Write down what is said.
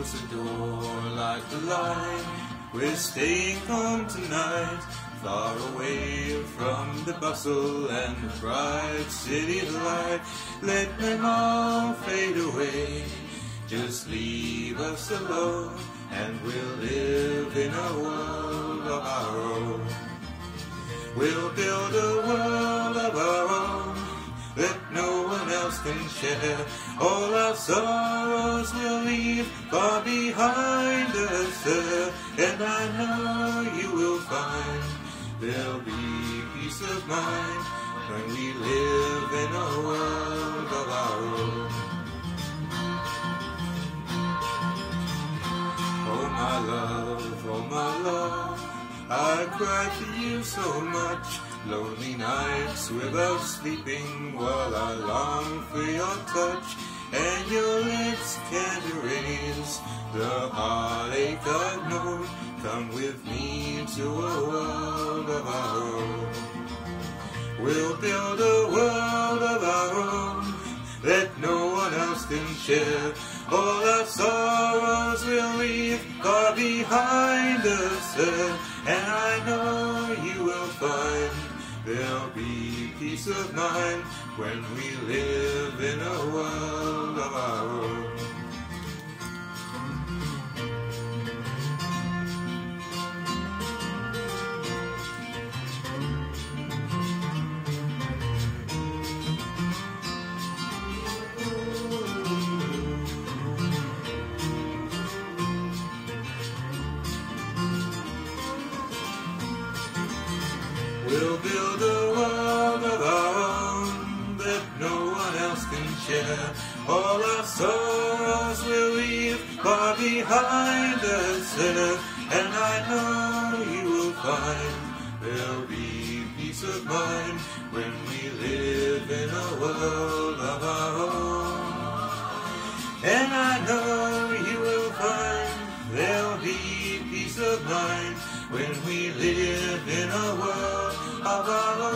close the door like the light. We're staying home tonight, far away from the bustle and the bright city light. Let them all fade away, just leave us alone, and we'll live in a world of our own. We'll build a world of our own that no one else can share. All our sorrows we'll leave far behind us there, and I know you will find there'll be peace of mind when we live in a world of our own. Oh my love, I cry for you so much. Lonely nights without sleeping while I long for your touch, and your lips can't erase the heartache I've known. Come with me to a world of our own. We'll build a world of our own that no one else can share. All our sorrows we'll leave far behind us there, and I know you will find there'll be peace of mind when we live in a world of our own. We'll build a world of our own that no one else can share. All our sorrows we'll leave far behind us there, and I know you will find there'll be peace of mind when we live in a world of our own. And I know you will find there'll be peace of mind when we live in a world of our own.